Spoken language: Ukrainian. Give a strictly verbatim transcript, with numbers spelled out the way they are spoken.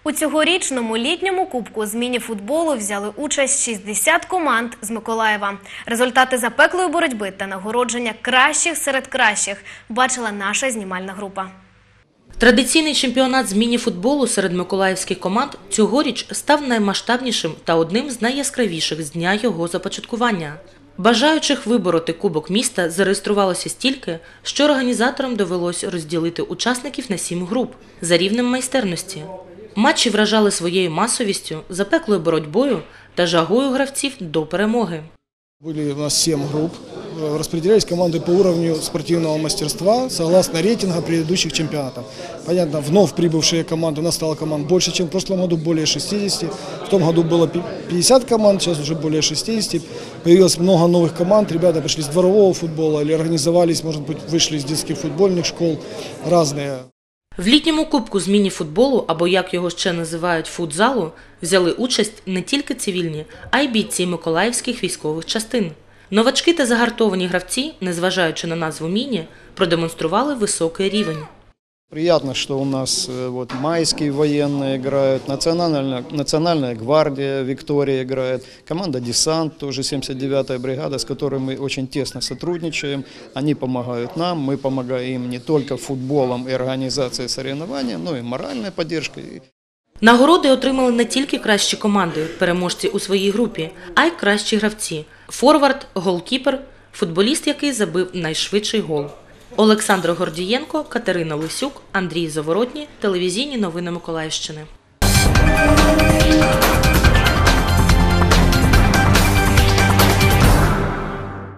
У цьогорічному літньому кубку з міні-футболу взяли участь шістдесят команд з Миколаєва. Результати запеклої боротьби та нагородження кращих серед кращих бачила наша знімальна група. Традиційний чемпіонат з міні-футболу серед миколаївських команд цьогоріч став наймасштабнішим та одним з найяскравіших з дня його започаткування. Бажаючих вибороти Кубок міста зареєструвалося стільки, що організаторам довелось розділити учасників на сім груп за рівнем майстерності. Матчі вражали своєю масовістю, запеклою боротьбою та жагою гравців до перемоги. Были у нас семь групп, распределялись команды по уровню спортивного мастерства согласно рейтинга предыдущих чемпионатов. Понятно, вновь прибывшие команды, у нас стало команд больше, чем в прошлом году, более шестидесяти. В том году было пятьдесят команд, сейчас уже более шестидесяти. Появилось много новых команд, ребята пришли с дворового футбола или организовались, может быть, вышли из детских футбольных школ, разные. В літньому кубку з міні-футболу, або як його ще називають футзалу, взяли участь не тільки цивільні, а й бійці миколаївських військових частин. Новачки та загартовані гравці, незважаючи на назву міні, продемонстрували високий рівень. Приятно, что у нас вот, майские военные играют, национальная, национальная гвардия Виктория играет, команда «Десант», тоже семьдесят девятая бригада, с которой мы очень тесно сотрудничаем. Они помогают нам, мы помогаем им не только футболом и организацией соревнований, но и моральной поддержкой. Нагороди отримали не тільки кращі команди, переможці у своїй групі, а й кращі гравці – форвард, голкіпер, футболіст, який забив найшвидший гол. Олександр Гордієнко, Катерина Лисюк, Андрій Заворотній. Телевізійні новини Миколаївщини.